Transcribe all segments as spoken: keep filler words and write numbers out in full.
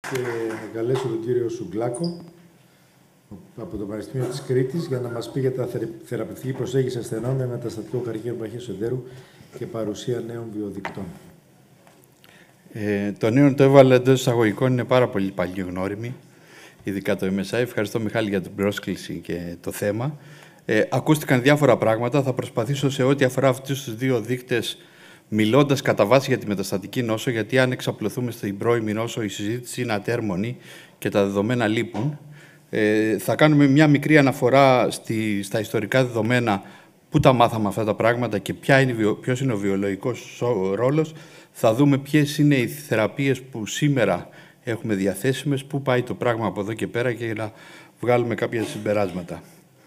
και να καλέσω τον κύριο Σουγκλάκο από το Πανεπιστήμιο της Κρήτης για να μας πει για τα θεραπευτική προσέγγιση ασθενών με μεταστατικό καρκίνο παχαίας ενδέρου και παρουσία νέων βιοδικτών. Ε, το νέο το έβαλε εντός εισαγωγικών, είναι πάρα πολύ παλιό γνώριμη, ειδικά το εμ ες άι. Ευχαριστώ, Μιχάλη, για την πρόσκληση και το θέμα. Ε, ακούστηκαν διάφορα πράγματα. Θα προσπαθήσω σε ό,τι αφορά αυτούς τους δύο δείκτες, μιλώντας κατά βάση για τη μεταστατική νόσο, γιατί αν εξαπλωθούμε στην πρώιμη νόσο, η συζήτηση είναι ατέρμονη και τα δεδομένα λείπουν. Ε, θα κάνουμε μια μικρή αναφορά στη, στα ιστορικά δεδομένα, πού τα μάθαμε αυτά τα πράγματα και ποια είναι, ποιος είναι ο βιολογικός ρόλος. Θα δούμε ποιες είναι οι θεραπείες που σήμερα έχουμε διαθέσιμες, πού πάει το πράγμα από εδώ και πέρα και να βγάλουμε κάποια συμπεράσματα.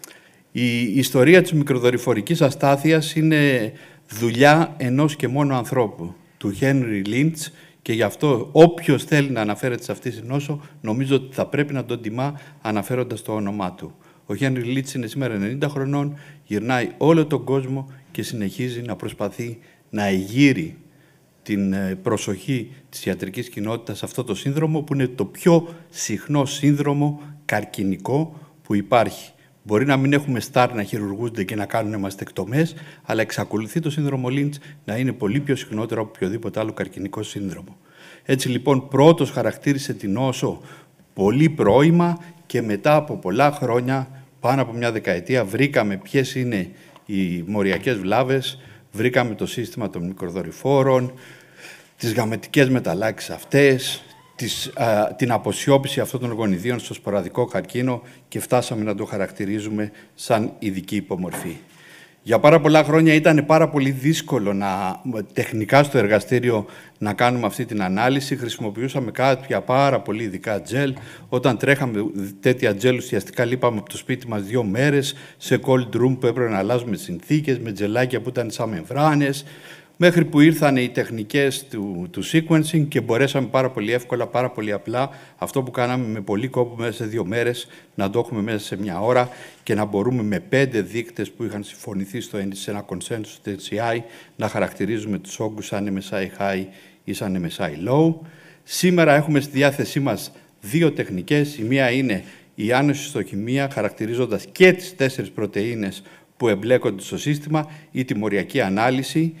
Η ιστορία της μικροδορυφορικής αστάθειας είναι δουλειά ενός και μόνο ανθρώπου, του Henry Lynch, και γι' αυτό όποιος θέλει να αναφέρεται σε αυτή τη νόσο, νομίζω ότι θα πρέπει να τον τιμά αναφέροντας το όνομά του. Ο Henry Lynch είναι σήμερα ενενήντα χρονών, γυρνάει όλο τον κόσμο και συνεχίζει να προσπαθεί να εγείρει την προσοχή της ιατρικής κοινότητας σε αυτό το σύνδρομο, που είναι το πιο συχνό σύνδρομο καρκινικό που υπάρχει. Μπορεί να μην έχουμε στάρ να χειρουργούνται και να κάνουν μαστεκτομές, αλλά εξακολουθεί το σύνδρομο Lynch να είναι πολύ πιο συχνότερο από οποιοδήποτε άλλο καρκινικό σύνδρομο. Έτσι λοιπόν, πρώτος χαρακτήρισε την νόσο πολύ πρώιμα και μετά από πολλά χρόνια, πάνω από μια δεκαετία, βρήκαμε ποιες είναι οι μοριακές βλάβες, βρήκαμε το σύστημα των μικροδορυφόρων, τις γαμετικές μεταλλάξεις αυτές, Της, α, την αποσιώπηση αυτών των γονιδίων στο σποραδικό καρκίνο και φτάσαμε να το χαρακτηρίζουμε σαν ειδική υπομορφή. Για πάρα πολλά χρόνια ήταν πάρα πολύ δύσκολο να, τεχνικά στο εργαστήριο να κάνουμε αυτή την ανάλυση. Χρησιμοποιούσαμε κάποια πάρα πολύ ειδικά τζέλ. Όταν τρέχαμε τέτοια τζέλ, ουσιαστικά λείπαμε από το σπίτι μας δύο μέρες, σε cold room που έπρεπε να αλλάζουμε συνθήκες, με τζελάκια που ήταν σαν μεμβράνες, μέχρι που ήρθαν οι τεχνικές του, του sequencing και μπορέσαμε πάρα πολύ εύκολα, πάρα πολύ απλά, αυτό που κάναμε με πολύ κόπο μέσα σε δύο μέρες, να το έχουμε μέσα σε μια ώρα και να μπορούμε με πέντε δείκτες που είχαν συμφωνηθεί στο, σε ένα consensus του εν σι άι να χαρακτηρίζουμε τους όγκους σαν εμ ες άι high ή σαν εμ ες άι low. Σήμερα έχουμε στη διάθεσή μας δύο τεχνικές. Η μία είναι η άνοσιστοχημία, χαρακτηρίζοντας και τις τέσσερις πρωτεΐνες που εμπλέκονται στο σύστημα, ή τη μοριακή ανάλυση.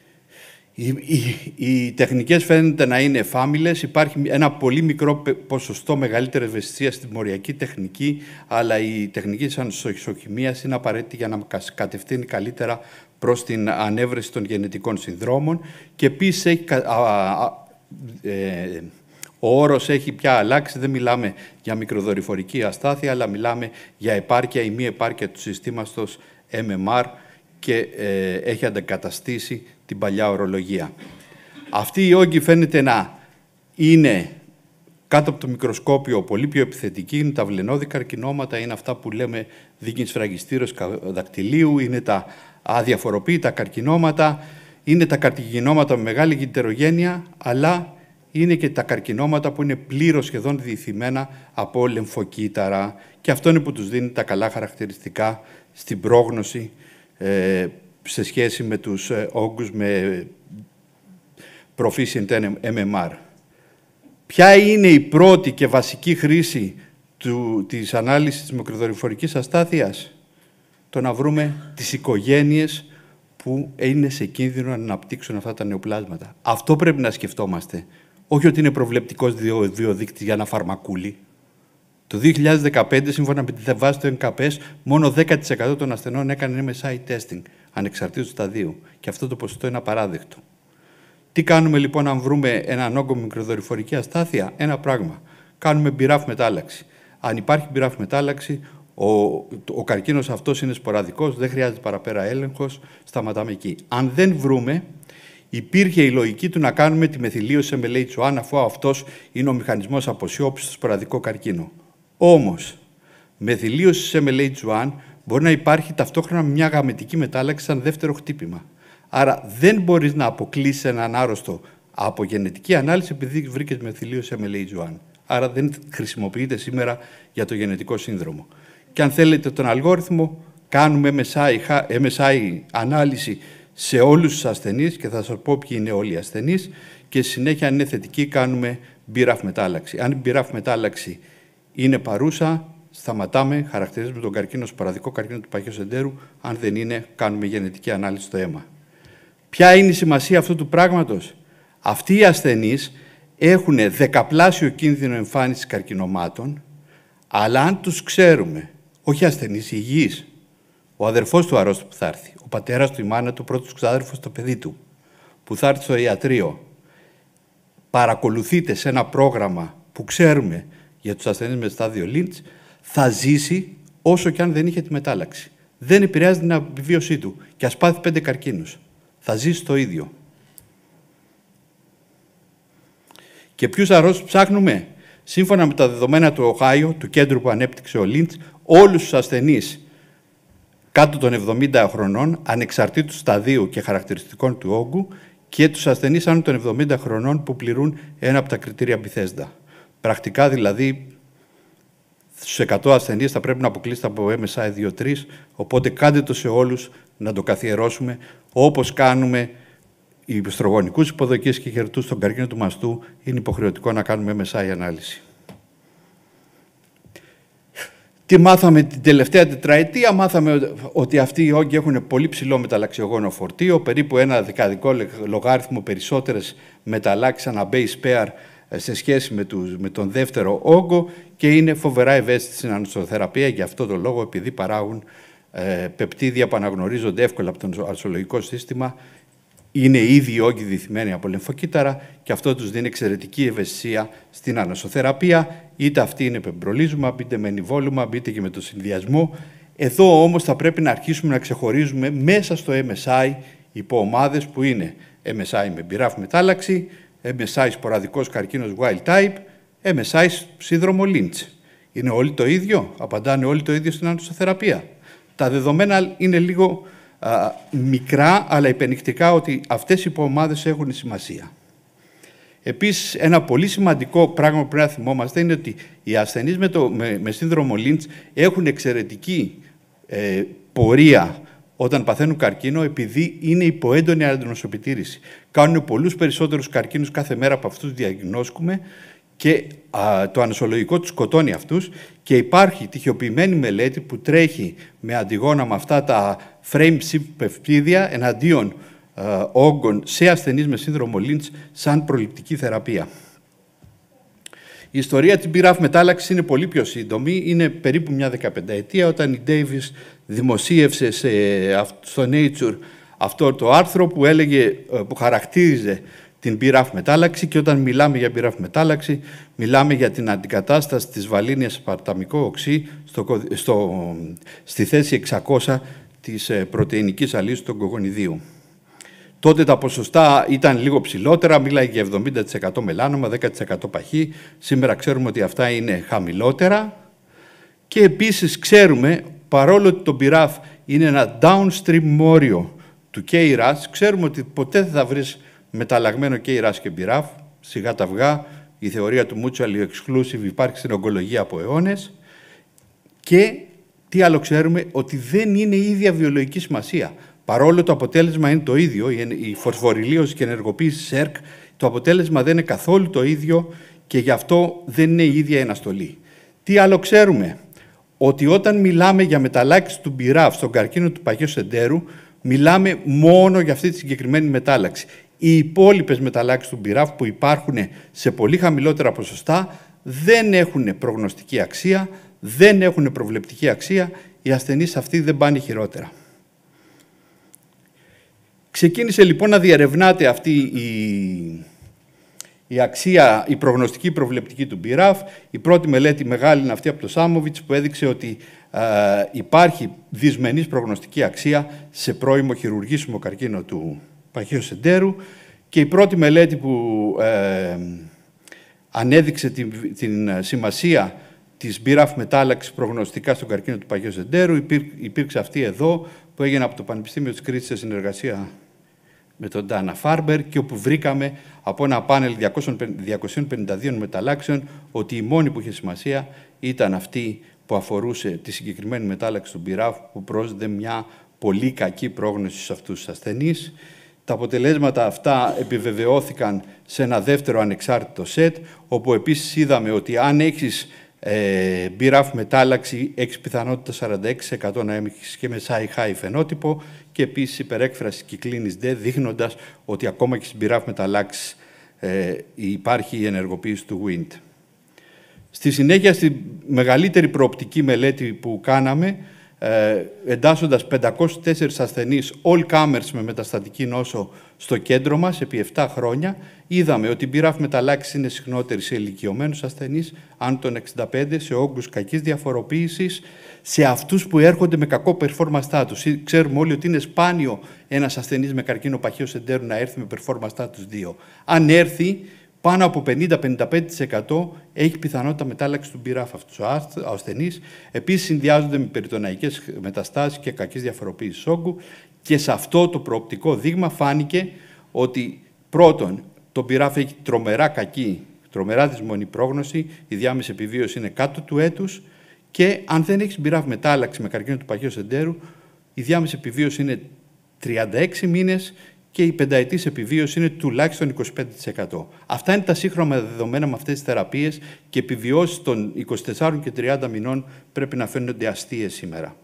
Οι, οι, οι τεχνικές φαίνεται να είναι εφάμιλες. Υπάρχει ένα πολύ μικρό ποσοστό μεγαλύτερη ευαισθησία στη μοριακή τεχνική, αλλά η τεχνική της ανοσοχημίας είναι απαραίτητη για να κατευθύνει καλύτερα προς την ανέβρεση των γενετικών συνδρόμων. Και επίσης έχει, α, α, ε, ο όρος έχει πια αλλάξει. Δεν μιλάμε για μικροδορυφορική αστάθεια, αλλά μιλάμε για επάρκεια ή μη επάρκεια του συστήματος εμ εμ αρ και ε, έχει αντικαταστήσει την παλιά ορολογία. Αυτή η όγκη φαίνεται να είναι κάτω από το μικροσκόπιο πολύ πιο επιθετική. Είναι τα βλενώδη καρκινώματα, είναι αυτά που λέμε δίκης φραγιστήρος δακτυλίου, είναι τα αδιαφοροποίητα καρκινώματα, είναι τα καρκινώματα με μεγάλη γητερογένεια, αλλά είναι και τα καρκινώματα που είναι πλήρως σχεδόν διηθημένα από λεμφοκύτταρα, και αυτό είναι που τους δίνει τα καλά χαρακτηριστικά στην πρόγνωση ε, σε σχέση με τους ε, όγκους με proficient εμ εμ αρ. Ποια είναι η πρώτη και βασική χρήση του, της ανάλυσης της μικροδορυφορικής αστάθειας? Το να βρούμε τις οικογένειες που είναι σε κίνδυνο να αναπτύξουν αυτά τα νεοπλάσματα. Αυτό πρέπει να σκεφτόμαστε. Όχι ότι είναι προβλεπτικός διοδείκτης για ένα φαρμακούλι. Το δύο χιλιάδες δεκαπέντε, σύμφωνα με τη βάση του εν κέι πι ες, μόνο δέκα τοις εκατό των ασθενών έκανε εμ ες άι testing, ανεξαρτήτως του σταδίου. Και αυτό το ποσοστό είναι απαράδεκτο. Τι κάνουμε λοιπόν αν βρούμε έναν όγκο μικροδορυφορική αστάθεια? Ένα πράγμα. Κάνουμε μπιράφ μετάλλαξη. Αν υπάρχει μπιράφ μετάλλαξη, ο, ο καρκίνος αυτός είναι σποραδικός, δεν χρειάζεται παραπέρα έλεγχος, σταματάμε εκεί. Αν δεν βρούμε, υπήρχε η λογική του να κάνουμε τη μεθυλίωση εμ ελ έιτς ένα, αφού αυτός είναι ο μηχανισμός αποσιώπησης στο σποραδικό καρκίνο. Όμως, μεθυλίωση εμ ελ έιτς ένα μπορεί να υπάρχει ταυτόχρονα με μια γαμετική μετάλλαξη σαν δεύτερο χτύπημα. Άρα δεν μπορείς να αποκλείσεις έναν άρρωστο από γενετική ανάλυση επειδή βρήκες μεθυλίωση εμ ελ έιτς ένα. Άρα δεν χρησιμοποιείται σήμερα για το γενετικό σύνδρομο. Και αν θέλετε τον αλγόριθμο, κάνουμε εμ ες άι, εμ ες άι ανάλυση σε όλους τους ασθενείς και θα σας πω ποιοι είναι όλοι οι ασθενείς, και στη συνέχεια, αν είναι θετική, κάνουμε μπι-ραφ μετάλλαξη. Αν η μπι-ραφ μετάλλαξη είναι παρούσα, σταματάμε, χαρακτηρίζουμε τον καρκίνο, σποραδικό καρκίνο του παχαίου εντέρου. Αν δεν είναι, κάνουμε γενετική ανάλυση στο αίμα. Ποια είναι η σημασία αυτού του πράγματος? Αυτοί οι ασθενείς έχουν δεκαπλάσιο κίνδυνο εμφάνισης καρκινομάτων, αλλά αν τους ξέρουμε, όχι ασθενείς, υγιείς, ο αδερφός του αρρώστου που θα έρθει, ο πατέρας του, η μάνα του, ο πρώτος ξάδερφος, το παιδί του, που θα έρθει στο ιατρείο, παρακολουθείτε σε ένα πρόγραμμα που ξέρουμε για τους ασθενείς με στάδιο Λίντς, θα ζήσει όσο και αν δεν είχε τη μετάλλαξη. Δεν επηρεάζει την επιβίωσή του και ας πάθει πέντε καρκίνους. Θα ζήσει το ίδιο. Και ποιους αρρώστους ψάχνουμε? Σύμφωνα με τα δεδομένα του Οχάιο, του κέντρου που ανέπτυξε ο Λίντς, όλους τους ασθενείς κάτω των εβδομήντα χρονών, ανεξαρτήτως σταδίου και χαρακτηριστικών του όγκου, και τους ασθενείς άνω των εβδομήντα χρονών που πληρούν ένα από τα κριτήρια Μπιθέσδα. Πρακτικά δηλαδή, στους εκατό ασθενείς θα πρέπει να αποκλείσετε από εμ ες άι δύο τρία, οπότε κάντε το σε όλους να το καθιερώσουμε, όπως κάνουμε οι ιστρογονικούς υποδοχείς και χαιρετούς στον καρκίνο του μαστού, είναι υποχρεωτικό να κάνουμε εμ ες άι ανάλυση. Τι μάθαμε την τελευταία τετραετία? Μάθαμε ότι αυτοί οι όγκοι έχουν πολύ ψηλό μεταλλαξιογόνο φορτίο, περίπου ένα δεκαδικό λογάριθμο περισσότερες μεταλλάξεις ανά base pair σε σχέση με, τους, με τον δεύτερο όγκο, και είναι φοβερά ευαίσθητοι στην ανοσοθεραπεία για αυτό το λόγο, επειδή παράγουν ε, πεπτίδια που αναγνωρίζονται εύκολα από το αρσολογικό σύστημα. Είναι ήδη οι όγκοι διθυμένοι από λεμφοκύτταρα και αυτό τους δίνει εξαιρετική ευαισθησία στην ανοσοθεραπεία, είτε αυτή είναι πεμπρολίζουμα, είτε με νιβόλουμα, είτε και με το συνδυασμό. Εδώ όμως θα πρέπει να αρχίσουμε να ξεχωρίζουμε μέσα στο εμ ες άι υποομάδες που είναι εμ ες άι με μπι-ραφ μετάλλαξη, εμ ες άι σποραδικός καρκίνος wild type, εμ ες άι σύνδρομο Lynch. Είναι όλοι το ίδιο? Απαντάνε όλοι το ίδιο στην ανοσοθεραπεία? Τα δεδομένα είναι λίγο α, μικρά, αλλά υπενικτικά ότι αυτές οι υποομάδες έχουν σημασία. Επίσης, ένα πολύ σημαντικό πράγμα που πρέπει να θυμόμαστε είναι ότι οι ασθενείς με, το, με, με σύνδρομο Lynch έχουν εξαιρετική ε, πορεία όταν παθαίνουν καρκίνο, επειδή είναι υποέντονη αντινοσωπιτήρηση. Κάνουν πολλούς περισσότερους καρκίνους κάθε μέρα από αυτούς που διαγνώσκουμε και α, το ανοσολογικό τους σκοτώνει αυτούς, και υπάρχει τυχιοποιημένη μελέτη που τρέχει με αντιγόνα με αυτά τα frame shift πεπτίδια εναντίον α, όγκων σε ασθενείς με σύνδρομο Lynch σαν προληπτική θεραπεία. Η ιστορία της μπι-ραφ μετάλλαξης είναι πολύ πιο σύντομη, είναι περίπου μια δεκαπενταετία, όταν η Davis δημοσίευσε σε, στο Nature αυτό το άρθρο που, έλεγε, που χαρακτήριζε την μπι-ραφ μετάλλαξη, και όταν μιλάμε για μπι-ραφ μετάλλαξη, μιλάμε για την αντικατάσταση της βαλίνιας σε παρταμικό οξύ στο, στο, στη θέση εξακόσια της πρωτεϊνικής αλύσης του ογκογονιδίου. Τότε τα ποσοστά ήταν λίγο ψηλότερα, μιλάει για εβδομήντα τοις εκατό μελάνομα, δέκα τοις εκατό παχύ. Σήμερα ξέρουμε ότι αυτά είναι χαμηλότερα. Και επίσης ξέρουμε, παρόλο ότι το μπι-ραφ είναι ένα downstream μόριο του κέι ρας, ξέρουμε ότι ποτέ δεν θα βρεις μεταλλαγμένο κέι ρας και μπι-ραφ, σιγά τα αυγά. Η θεωρία του mutually exclusive υπάρχει στην ογκολογία από αιώνες. Και τι άλλο ξέρουμε? Ότι δεν είναι η ίδια βιολογική σημασία. Παρόλο το αποτέλεσμα είναι το ίδιο, η φωσφοριλίωση και ενεργοποίηση ΣΕΡΚ, το αποτέλεσμα δεν είναι καθόλου το ίδιο και γι' αυτό δεν είναι η ίδια η αναστολή. Τι άλλο ξέρουμε? Ότι όταν μιλάμε για μεταλλάξη του μπι-ραφ στον καρκίνο του παχαίου εντέρου, μιλάμε μόνο για αυτή τη συγκεκριμένη μετάλλαξη. Οι υπόλοιπες μεταλλάξεις του μπι-ραφ που υπάρχουν σε πολύ χαμηλότερα ποσοστά δεν έχουν προγνωστική αξία, δεν έχουν προβλεπτική αξία, οι ασθενείς αυτοί δεν πάνε χειρότερα. Ξεκίνησε λοιπόν να διερευνάται αυτή η, η αξία, η προγνωστική προβλεπτική του μπι-ραφ. Η πρώτη μελέτη μεγάλη είναι αυτή από το Σάμοβιτς, που έδειξε ότι ε, υπάρχει δυσμενής προγνωστική αξία σε πρώιμο χειρουργήσιμο καρκίνο του παχαίου εντέρου, και η πρώτη μελέτη που ε, ανέδειξε την, την σημασία της μπι-ραφ μετάλλαξης προγνωστικά στον καρκίνο του παχαίου εντέρου υπήρξε αυτή εδώ, που έγινε από το Πανεπιστήμιο της Κρήτης σε συνεργασία με τον Ντάνα Φάρμπερ, και όπου βρήκαμε από ένα πάνελ διακοσίων πενήντα δύο μεταλλάξεων ότι η μόνη που είχε σημασία ήταν αυτή που αφορούσε τη συγκεκριμένη μετάλλαξη του μπι-ραφ, που πρόσδεται μια πολύ κακή πρόγνωση σε αυτούς τους ασθενείς. Τα αποτελέσματα αυτά επιβεβαιώθηκαν σε ένα δεύτερο ανεξάρτητο σετ, όπου επίσης είδαμε ότι αν έχεις ε, μπι ραφ μετάλλαξη, έχεις πιθανότητα σαράντα έξι τοις εκατό να έχεις και μεσάι-high φαινότυπο και επίσης υπερέκφραση κυκλίνης ντι, δείχνοντας ότι ακόμα και στις μπι ραφ μεταλλάξεις ε, υπάρχει η ενεργοποίηση του Wind. Στη συνέχεια, στη μεγαλύτερη προοπτική μελέτη που κάναμε, ε, εντάσσοντας πεντακόσιους τέσσερις ασθενείς all-comers με μεταστατική νόσο στο κέντρο μας επί επτά χρόνια, είδαμε ότι η μπι ραφ μεταλλάξεις είναι συχνότερη σε ηλικιωμένους ασθενείς, άνω των εξήντα πέντε, σε όγκους κακής διαφοροποίησης, σε αυτούς που έρχονται με κακό performance status. Ξέρουμε όλοι ότι είναι σπάνιο ένας ασθενής με καρκίνο παχαίου εντέρου να έρθει με performance status δύο. Αν έρθει, πάνω από πενήντα με πενήντα πέντε τοις εκατό έχει πιθανότητα μετάλλαξη του μπι ραφ αυτούς ο ασθενής. Επίσης, συνδυάζονται με περιτοναϊκές μεταστάσεις και κακής διαφοροποίησης όγκου. Και σε αυτό το προοπτικό δείγμα φάνηκε ότι πρώτον, το μπι ραφ έχει τρομερά κακή, τρομερά δυσμονή πρόγνωση, η διάμεση επιβίωση είναι κάτω του έτους και αν δεν έχεις μπι ραφ μετάλλαξη με καρκίνο του παχαίου εντέρου, η διάμεση επιβίωση είναι τριάντα έξι μήνες και η πενταετής επιβίωση είναι τουλάχιστον είκοσι πέντε τοις εκατό. Αυτά είναι τα σύγχρονα δεδομένα με αυτές τις θεραπείες και επιβιώσεις των είκοσι τεσσάρων και τριάντα μηνών πρέπει να φαίνονται αστείες σήμερα.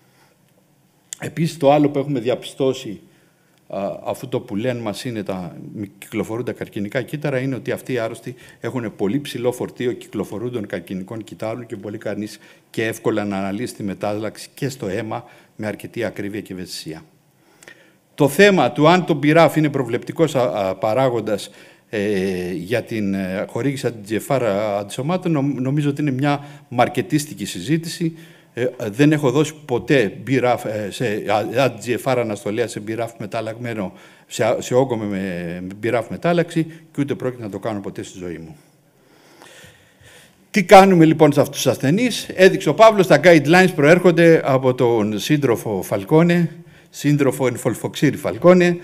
Επίσης, το άλλο που έχουμε διαπιστώσει, α, αφού το που λένε μας είναι τα κυκλοφορούντα καρκινικά κύτταρα, είναι ότι αυτοί οι άρρωστοι έχουν πολύ ψηλό φορτίο κυκλοφορούντων καρκινικών κυττάρων και μπορεί κανείς και εύκολα να αναλύσει τη μετάλλαξη και στο αίμα με αρκετή ακρίβεια και ευαισθησία. Το θέμα του αν το μπι ραφ είναι προβλεπτικός παράγοντας ε, για την χορήγηση αντι τζι εφ αρ αντισωμάτων, νομίζω ότι είναι μια μαρκετίστικη συζήτηση. Ε, δεν έχω δώσει ποτέ μπι ραφ, ε, σε αντι τζι εφ αρ αναστολέα σε μπι ραφ μεταλλαγμένο, σε, σε όγκο με, με μπι ραφ μετάλλαξη και ούτε πρόκειται να το κάνω ποτέ στη ζωή μου. Τι κάνουμε λοιπόν σε αυτούς τους ασθενείς? Έδειξε ο Παύλος, τα guidelines προέρχονται από τον σύντροφο Φαλκόνε, σύντροφο Ενφολφοξίρη Φαλκόνε,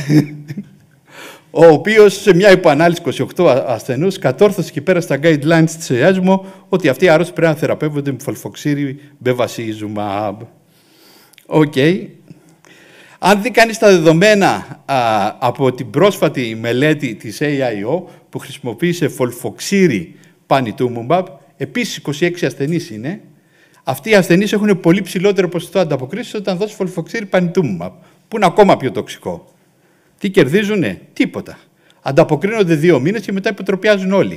ο οποίος σε μια υποανάλυση είκοσι οκτώ ασθενούς κατόρθωσε και πέρασε τα guidelines της ΕΑΣΜΟ ότι αυτοί οι άρρωστοι πρέπει να θεραπεύονται με φολφοξίρι μπεβασίζουμαμπ. Οκ. Okay. Αν δει κανείς τα δεδομένα α, από την πρόσφατη μελέτη της έι άι ο που χρησιμοποίησε φολφοξίρι πανιτούμουμπαμπ, επίσης είκοσι έξι ασθενείς είναι, αυτοί οι ασθενείς έχουν πολύ ψηλότερο ποσοστό ανταποκρίσης όταν δώσει φολφοξίρι πανιτούμουμπαμπ, που είναι ακόμα πιο τοξικό. Τι κερδίζουνε? Τίποτα. Ανταποκρίνονται δύο μήνες και μετά υποτροπιάζουν όλοι.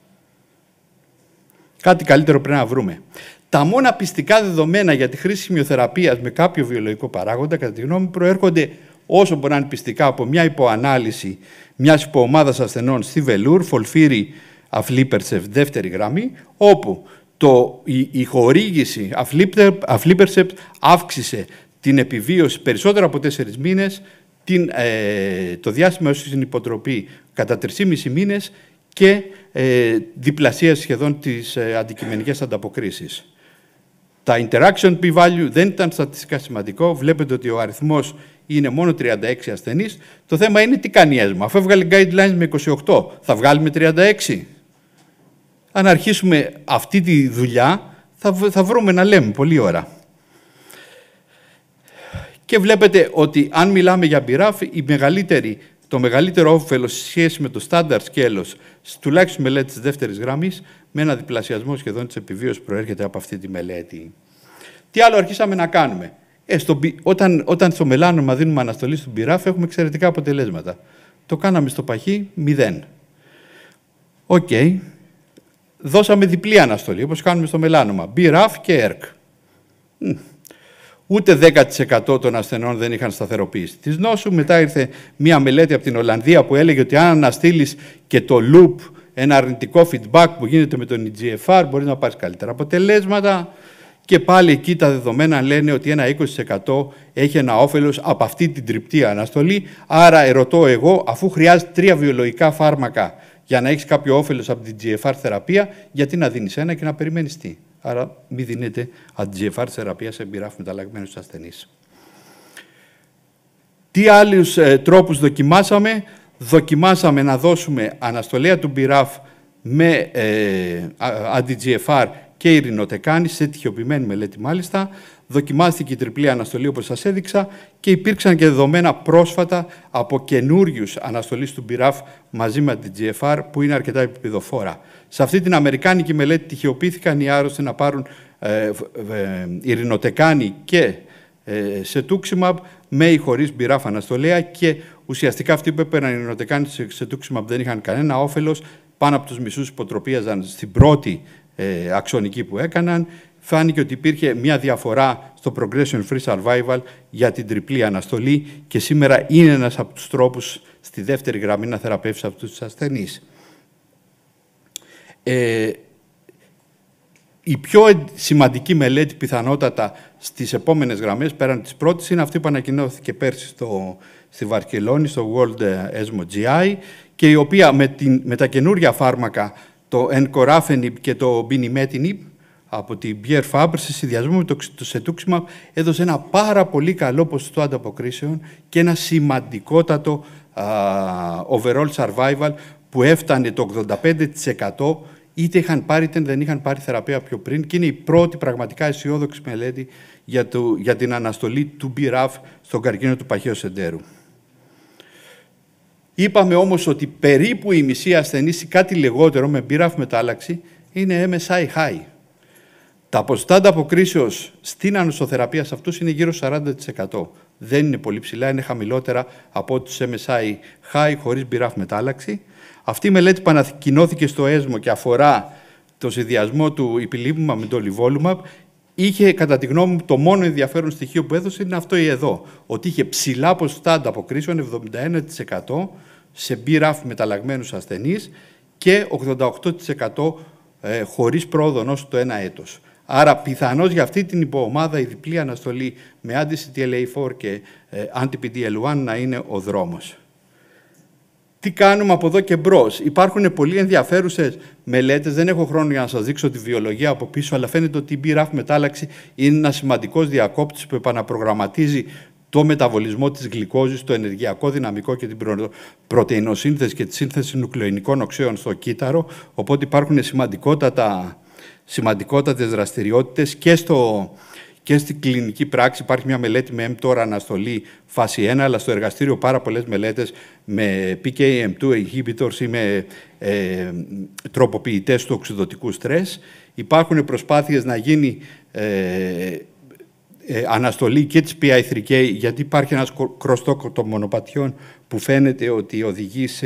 Κάτι καλύτερο πρέπει να βρούμε. Τα μόνα πιστικά δεδομένα για τη χρήση χημειοθεραπείας με κάποιο βιολογικό παράγοντα, κατά τη γνώμη μου, προέρχονται όσο μπορεί να είναι πιστικά από μια υποανάλυση μιας υποομάδας ασθενών στη Βελούρ, Φολφίρι, Αφλίπερσεφ, δεύτερη γραμμή, όπου το, η, η χορήγηση Αφλίπερσεφ αύξησε την επιβίωση περισσότερο από τέσσερις μήνες, την, ε, το διάστημα έως την υποτροπή κατά τρεις και μισό μήνες και ε, διπλασία σχεδόν της ε, αντικειμενικές ανταποκρίσεις. Τα interaction p-value δεν ήταν στατιστικά σημαντικό. Βλέπετε ότι ο αριθμός είναι μόνο τριάντα έξι ασθενείς. Το θέμα είναι τι κάνει η ΕΣΜΑ. Αφού έβγαλε guidelines με είκοσι οκτώ, θα βγάλουμε τριάντα έξι. Αν αρχίσουμε αυτή τη δουλειά, θα, θα βρούμε να λέμε πολλή ώρα. Και βλέπετε ότι αν μιλάμε για μπι ραφ, η μεγαλύτερη, το μεγαλύτερο όφελος σε σχέση με το στάνταρ σκέλος, τουλάχιστον μελέτη της δεύτερης γραμμής, με ένα διπλασιασμό σχεδόν της επιβίωσης προέρχεται από αυτή τη μελέτη. Τι άλλο αρχίσαμε να κάνουμε? Ε, στο, όταν, όταν στο μελάνωμα δίνουμε αναστολή στον μπι ραφ, έχουμε εξαιρετικά αποτελέσματα. Το κάναμε στο παχύ, μηδέν. Οκ. Okay. Δώσαμε διπλή αναστολή, όπως κάνουμε στο μελάνωμα. μπι ραφ και ΕΡΚ. Ούτε δέκα τοις εκατό των ασθενών δεν είχαν σταθεροποίηση της νόσου. Μετά ήρθε μία μελέτη από την Ολλανδία που έλεγε ότι αν αναστείλεις και το loop, ένα αρνητικό feedback που γίνεται με τον ι τζι εφ αρ, μπορεί να πάρεις καλύτερα αποτελέσματα. Και πάλι εκεί τα δεδομένα λένε ότι ένα είκοσι τοις εκατό έχει ένα όφελος από αυτή την τριπτή αναστολή. Άρα ερωτώ εγώ, αφού χρειάζεται τρία βιολογικά φάρμακα για να έχεις κάποιο όφελος από την τζι εφ αρ θεραπεία, γιατί να δίνεις ένα και να περιμένεις τι? Άρα μην δίνετε αντι τζι εφ αρ θεραπεία σε μπι ραφ μεταλλαγμένους ασθενείς. Τι άλλους ε, τρόπους δοκιμάσαμε? Δοκιμάσαμε να δώσουμε αναστολέα του μπι ραφ με ε, αντι τζι εφ αρ και ειρηνοτεκάνη, σε τυχιοποιημένη μελέτη μάλιστα. δοκιμάστηκε η τριπλή αναστολή όπως σας έδειξα και υπήρξαν και δεδομένα πρόσφατα από καινούριους αναστολής του μπι-ραφ μαζί με την τζι εφ αρ που είναι αρκετά επιπεδοφόρα. Σε αυτή την αμερικάνικη μελέτη τυχεοποιήθηκαν οι άρρωστοι να πάρουν ε, ε, ε, ειρηνοτεκάνη και ε, σετούξιμαμπ με ή χωρίς μπι-ραφ αναστολέα και ουσιαστικά αυτοί που έπαιρναν ειρηνοτεκάνη και σετούξιμαμπ δεν είχαν κανένα όφελος. Πάνω από τους μισούς υποτροπίαζαν στην πρώτη ε, αξονική που έκαναν. Φάνηκε ότι υπήρχε μια διαφορά στο progression-free survival για την τριπλή αναστολή και σήμερα είναι ένας από τους τρόπους στη δεύτερη γραμμή να θεραπεύσει αυτούς τους ασθενείς. Ε, η πιο σημαντική μελέτη πιθανότατα στις επόμενες γραμμές, πέραν της πρώτης, είναι αυτή που ανακοινώθηκε πέρσι στο, στη Βαρκελόνη, στο World ESMO τζι άι, και η οποία με, την, με τα καινούρια φάρμακα, το Encorafenib και το Binimetinib, από την Pierre Fabre, σε συνδυασμό με το, το Cetuximab, έδωσε ένα πάρα πολύ καλό ποσοστό ανταποκρίσεων και ένα σημαντικότατο α, overall survival που έφτανε το ογδόντα πέντε τοις εκατό, είτε είχαν πάρει είτε δεν είχαν πάρει θεραπεία πιο πριν, και είναι η πρώτη πραγματικά αισιόδοξη μελέτη για, το, για την αναστολή του μπι-ραφ στον καρκίνο του παχαίου εντέρου. Είπαμε όμως ότι περίπου η μισή ασθενείς ή κάτι λιγότερο με μπι-ραφ μετάλλαξη είναι εμ ες άι high. Τα ποσοστά ανταποκρίσεως στην ανοσοθεραπεία σε αυτούς είναι γύρω στο σαράντα τοις εκατό. Δεν είναι πολύ ψηλά, είναι χαμηλότερα από τους εμ ες άι high χωρίς μπι-ραφ μετάλλαξη. Αυτή η μελέτη που ανακοινώθηκε στο έσμο και αφορά το συνδυασμό του ipilimumab με το nivolumab είχε, κατά τη γνώμη μου, το μόνο ενδιαφέρον στοιχείο που έδωσε είναι αυτό εδώ, ότι είχε ψηλά ποσοστά ανταποκρίσεων, εβδομήντα ένα τοις εκατό σε μπι-ραφ μεταλλαγμένους ασθενείς και ογδόντα οκτώ τοις εκατό ε, χωρίς πρόοδο νόσου το ένα έτος. Άρα, πιθανώς για αυτή την υποομάδα η διπλή αναστολή με αντι-σι τι ελ έι φορ και ε, αντι-πι ντι ελ ουάν να είναι ο δρόμος. Τι κάνουμε από εδώ και μπρος? Υπάρχουν πολύ ενδιαφέρουσες μελέτες, δεν έχω χρόνο για να σας δείξω τη βιολογία από πίσω, αλλά φαίνεται ότι η μπι-ραφ μετάλλαξη είναι ένας σημαντικός διακόπτης που επαναπρογραμματίζει το μεταβολισμό της γλυκόζης, το ενεργειακό δυναμικό και την προ... πρωτεϊνοσύνθεση και τη σύνθεση νουκλεϊνικών οξέων στο κύτταρο, οπότε υπάρχουν σημαντικότατα, σημαντικότατες δραστηριότητες και στο... Και στην κλινική πράξη υπάρχει μια μελέτη με mTOR αναστολή φάση ένα, αλλά στο εργαστήριο πάρα πολλές μελέτες με πι κέι εμ δύο inhibitors ή με ε, τροποποιητές του οξυδοτικού στρες. Υπάρχουν προσπάθειες να γίνει ε, ε, αναστολή και της πι άι θρι κέι, γιατί υπάρχει ένας crosstalk των μονοπατιών που φαίνεται ότι οδηγεί σε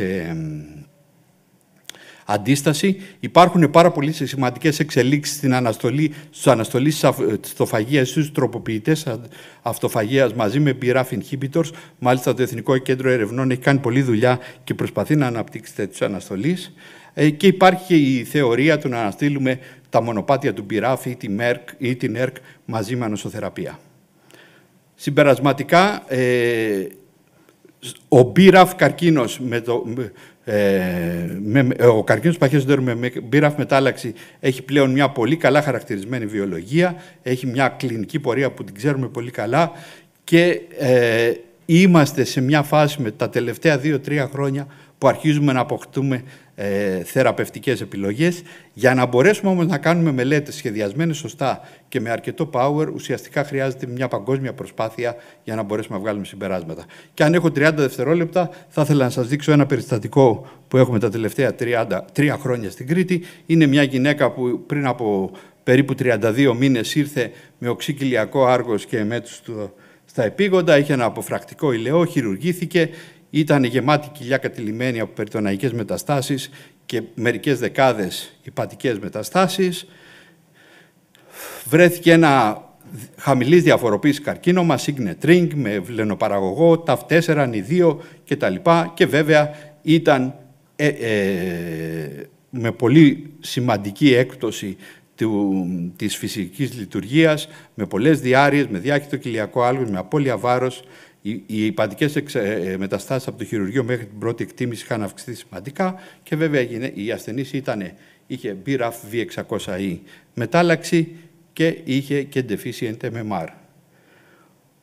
αντίσταση. Υπάρχουν πάρα πολύ σημαντικές εξελίξεις στην αναστολή, στους αναστολής της αυτοφαγίας, στους τροποποιητές αυτοφαγίας μαζί με μπι-ραφ inhibitors. Μάλιστα, το Εθνικό Κέντρο Ερευνών έχει κάνει πολλή δουλειά και προσπαθεί να αναπτύξει τέτοιους αναστολής. Και υπάρχει και η θεωρία του να αναστείλουμε τα μονοπάτια του μπι-ραφ ή την ΕΡΚ ή την ΕΡΚ μαζί με ανοσοθεραπεία. Συμπερασματικά, ε, ο μπι-ραφ καρκίνος με το... Ε, με, ο καρκίνος του παχαίου εντέρου με μπι-ραφ μετάλλαξη έχει πλέον μια πολύ καλά χαρακτηρισμένη βιολογία, έχει μια κλινική πορεία που την ξέρουμε πολύ καλά και ε, είμαστε σε μια φάση με τα τελευταία δύο τρία χρόνια που αρχίζουμε να αποκτούμε ε, θεραπευτικές επιλογές. Για να μπορέσουμε όμως να κάνουμε μελέτες σχεδιασμένες σωστά και με αρκετό power, ουσιαστικά χρειάζεται μια παγκόσμια προσπάθεια για να μπορέσουμε να βγάλουμε συμπεράσματα. Και αν έχω τριάντα δευτερόλεπτα, θα ήθελα να σας δείξω ένα περιστατικό που έχουμε τα τελευταία τριάντα τρία χρόνια στην Κρήτη. Είναι μια γυναίκα που πριν από περίπου τριάντα δύο μήνες ήρθε με οξύκυλιακό άργος και μέτους στα επίγοντα, είχε ένα αποφρακτικό ηλαιό, χειρουργήθηκε. Ήταν γεμάτη κοιλιά κατηλημμένη από περιτοναϊκές μεταστάσεις και μερικές δεκάδες υπατικές μεταστάσεις. Βρέθηκε ένα χαμηλής διαφοροποίησης καρκίνωμα, Signet Ring, με βλενοπαραγωγό, ταφ τέσσερα, νι δύο κτλ. Και βέβαια ήταν ε, ε, με πολύ σημαντική έκπτωση του, της φυσικής λειτουργίας, με πολλές διάρειες, με διάχυτο κοιλιακό άλγος, με απώλεια βάρος. Οι υπατικές μεταστάσεις από το χειρουργείο μέχρι την πρώτη εκτίμηση είχαν αυξηθεί σημαντικά και βέβαια η ασθενής ήταν, είχε μπι-ραφ βι εξακόσια ι μετάλλαξη και είχε και deficient εμ εμ αρ.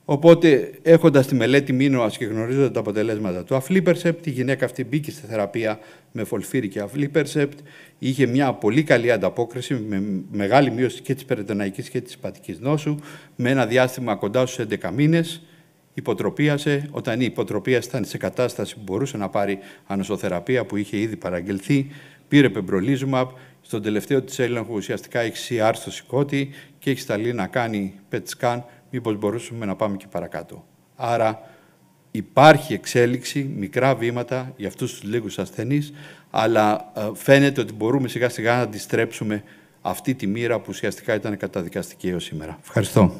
Οπότε, έχοντας τη μελέτη μήνωας και γνωρίζοντας τα αποτελέσματα του Aflibercept, η γυναίκα αυτή μπήκε στη θεραπεία με Folfiri και Aflibercept, είχε μια πολύ καλή ανταπόκριση, με μεγάλη μείωση και της περιτοναϊκής και της υπατικής νόσου, με ένα διάστημα κοντά στους έντεκα μήνες, υποτροπίασε. Όταν η υποτροπία ήταν σε κατάσταση που μπορούσε να πάρει ανοσοθεραπεία που είχε ήδη παραγγελθεί, πήρε Pembrolizumab. Στον τελευταίο της έλεγχο ουσιαστικά έχει σι αρ στο σηκώτη και έχει σταλεί να κάνει πετ σκάν, μήπως μπορούσαμε να πάμε και παρακάτω. Άρα υπάρχει εξέλιξη, μικρά βήματα για αυτούς τους λίγους ασθενείς, αλλά ε, φαίνεται ότι μπορούμε σιγά σιγά να αντιστρέψουμε αυτή τη μοίρα που ουσιαστικά ήταν καταδικαστική έως σήμερα. Ευχαριστώ.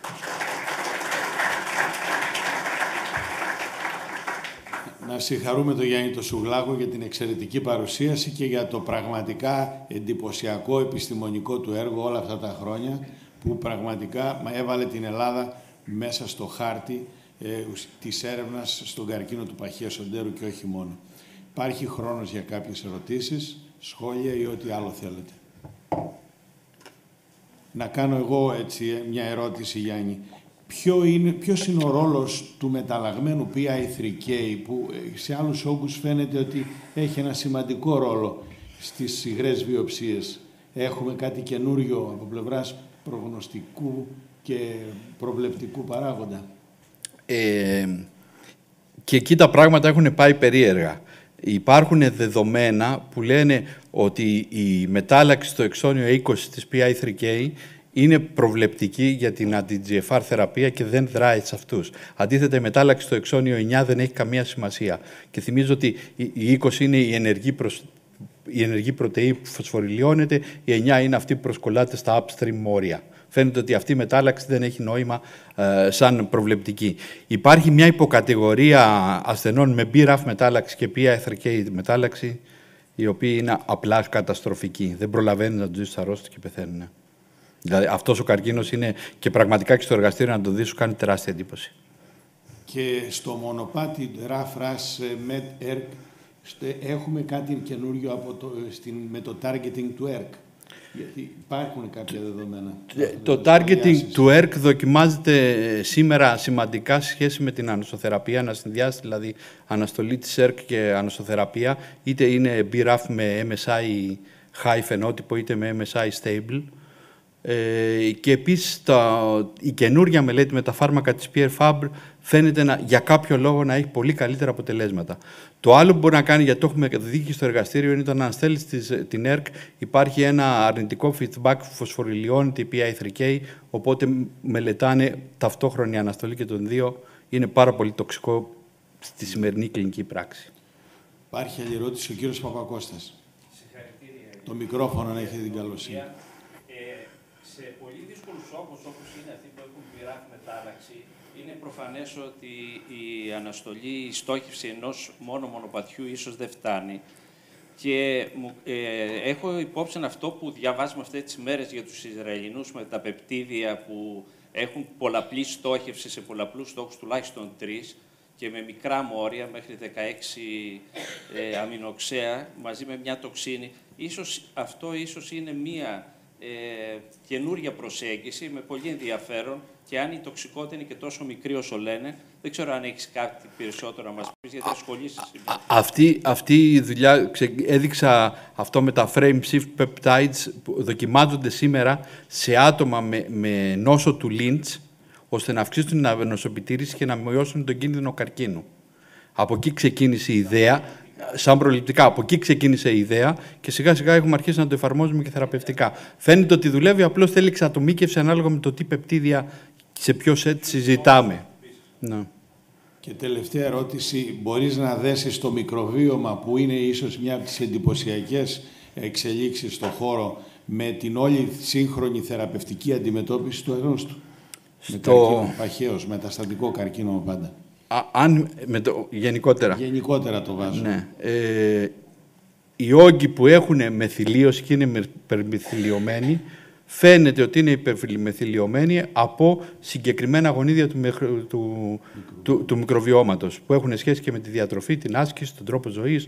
Να συγχαρούμε τον Γιάννη τον Σουγλάκο για την εξαιρετική παρουσίαση και για το πραγματικά εντυπωσιακό επιστημονικό του έργο όλα αυτά τα χρόνια, που πραγματικά έβαλε την Ελλάδα μέσα στο χάρτη ε, της έρευνας στον καρκίνο του παχαίου εντέρου και όχι μόνο. Υπάρχει χρόνος για κάποιες ερωτήσεις, σχόλια ή ό,τι άλλο θέλετε. Να κάνω εγώ έτσι μια ερώτηση, Γιάννη. Ποιο είναι, ποιος είναι ο ρόλος του μεταλλαγμένου πι άι θρι κέι που σε άλλους όγκους φαίνεται ότι έχει ένα σημαντικό ρόλο στις υγρές βιοψίες. Έχουμε κάτι καινούριο από πλευράς προγνωστικού και προβλεπτικού παράγοντα. Ε, και εκεί τα πράγματα έχουν πάει περίεργα. Υπάρχουν δεδομένα που λένε ότι η μετάλλαξη στο εξώνιο είκοσι της πι άι θρι κέι είναι προβλεπτική για την αντι-τζι εφ αρ θεραπεία και δεν δράει σε αυτούς. Αντίθετα, η μετάλλαξη στο εξώνιο εννιά δεν έχει καμία σημασία. Και θυμίζω ότι η είκοσι είναι η ενεργή, προσ... η ενεργή πρωτεΐνη που φωσφοριλιώνεται, η εννιά είναι αυτή που προσκολάται στα upstream όρια. Φαίνεται ότι αυτή η μετάλλαξη δεν έχει νόημα ε, σαν προβλεπτική. Υπάρχει μια υποκατηγορία ασθενών με μπι ραφ μετάλλαξη και πι άι θρι κέι μετάλλαξη, οι οποίοι είναι απλά καταστροφικοί. Δεν προλαβαίνουν να του ζήσουν αρρώστια και πεθαίνουν. Δηλαδή, αυτός ο καρκίνος είναι και πραγματικά και στο εργαστήριο να το δεις, σου κάνει τεράστια εντύπωση. Και στο μονοπάτι ραφ ρας μετ ερκ έχουμε κάτι καινούριο από το, στην, με το targeting του ερκ. Γιατί υπάρχουν κάποια δεδομένα. Το targeting του ερκ δοκιμάζεται σήμερα σημαντικά σε σχέση με την ανοσοθεραπεία, να συνδυάσει δηλαδή αναστολή της ερκ και ανοσοθεραπεία, είτε είναι μπι ραφ με εμ ες άι high φαινότυπο, είτε με εμ ες άι stable. Ε, και επίσης τα, η καινούργια μελέτη με τα φάρμακα της Pierre Fabre φαίνεται να, για κάποιο λόγο να έχει πολύ καλύτερα αποτελέσματα. Το άλλο που μπορεί να κάνει, γιατί το έχουμε δει και στο εργαστήριο, είναι όταν αναστέλεις την ερκ, υπάρχει ένα αρνητικό feedback που φωσφοριλιώνεται η πι άι θρι κέι, οπότε μελετάνε ταυτόχρονη αναστολή και των δύο. Είναι πάρα πολύ τοξικό στη σημερινή κλινική πράξη. Υπάρχει άλλη ερώτηση, ο κύριος Παπακώστας. Το μικρόφωνο να έχετε την καλοσύνη. Σε πολύ δύσκολους όγκους όπως είναι αυτοί που έχουν μπι ραφ μετάλλαξη, είναι προφανές ότι η αναστολή, η στόχευση ενός μόνο μονοπατιού ίσως δεν φτάνει. Και ε, έχω υπόψη αυτό που διαβάζουμε αυτές τις μέρες για τους Ισραηλινούς με τα πεπτίδια που έχουν πολλαπλή στόχευση σε πολλαπλούς στόχους, τουλάχιστον τρεις, και με μικρά μόρια μέχρι δεκαέξι ε, αμινοξέα μαζί με μια τοξίνη. Ίσως, αυτό ίσως είναι μία Ε, καινούρια προσέγγιση με πολύ ενδιαφέρον, και αν η τοξικότητα είναι και τόσο μικρή όσο λένε, δεν ξέρω αν έχεις κάτι περισσότερο να μας πεις, γιατί ασχολείσαι σήμερα. Αυτή, αυτή η δουλειά, έδειξα αυτό με τα frame shift peptides που δοκιμάζονται σήμερα σε άτομα με, με νόσο του Lynch, ώστε να αυξήσουν την ανοσοπιτήρηση και να μειώσουν τον κίνδυνο καρκίνου. Από εκεί ξεκίνησε η ιδέα. Σαν προληπτικά. Από εκεί ξεκίνησε η ιδέα και σιγά σιγά έχουμε αρχίσει να το εφαρμόζουμε και θεραπευτικά. Φαίνεται ότι δουλεύει, απλώς θέλει εξατομίκευση ανάλογα με το τι πεπτίδια σε ποιο σετ συζητάμε. Να. Και τελευταία ερώτηση, μπορείς να δέσεις το μικροβίωμα που είναι ίσως μια από τις εντυπωσιακές εξελίξεις στον χώρο με την όλη σύγχρονη θεραπευτική αντιμετώπιση του αρρώστου? Στο... Με καρκίνο παχαίος, μεταστατικό καρκίνο πάντα. Α, αν, με το, γενικότερα. Γενικότερα το βάζω. Ναι. Ε, οι όγκοι που έχουν μεθυλίωση και είναι υπερμεθυλιωμένοι, φαίνεται ότι είναι υπερμεθυλιωμένοι από συγκεκριμένα γονίδια του, του, του, του, του μικροβιώματος, που έχουν σχέση και με τη διατροφή, την άσκηση, τον τρόπο ζωής,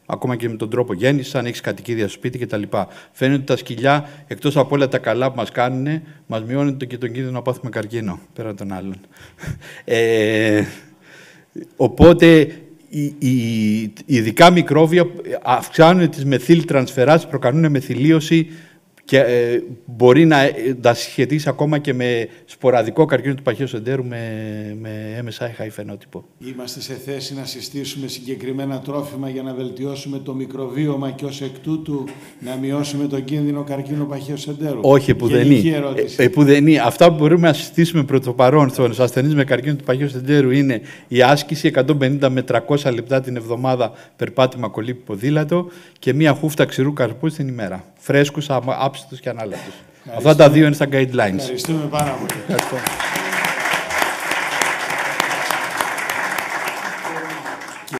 ακόμα και με τον τρόπο γέννησης, αν έχεις κατοικίδια στο σπίτι κτλ. Φαίνεται ότι τα σκυλιά, εκτός από όλα τα καλά που μας κάνουν, μας μειώνουν και τον κίνδυνο να πάθουμε καρκίνο, πέραν των άλλων. ε, οπότε, οι, οι, ειδικά μικρόβια αυξάνουν τις μεθyltransferases, προκαλούν μεθυλίωση και ε, μπορεί να τα συσχετίσει ακόμα και με σποραδικό καρκίνο του παχαίου εντέρου με, με εμ ες άι high φαινότυπο. Είμαστε σε θέση να συστήσουμε συγκεκριμένα τρόφιμα για να βελτιώσουμε το μικροβίωμα και ως εκ τούτου να μειώσουμε τον κίνδυνο καρκίνου παχαίου εντέρου? Όχι, επουδενή. Ε, επουδενή. Αυτά που μπορούμε να συστήσουμε προ το παρόν στους ασθενείς με καρκίνο του παχαίου εντέρου είναι η άσκηση εκατόν πενήντα με τριακόσια λεπτά την εβδομάδα, περπάτημα, κολύμπη, ποδήλατο και μία χούφτα ξηρού καρπού την ημέρα. Φρέσκους, άψητους και ανάλατους. Αυτά τα δύο είναι στα guidelines. Ευχαριστούμε πάρα πολύ. Ευχαριστώ.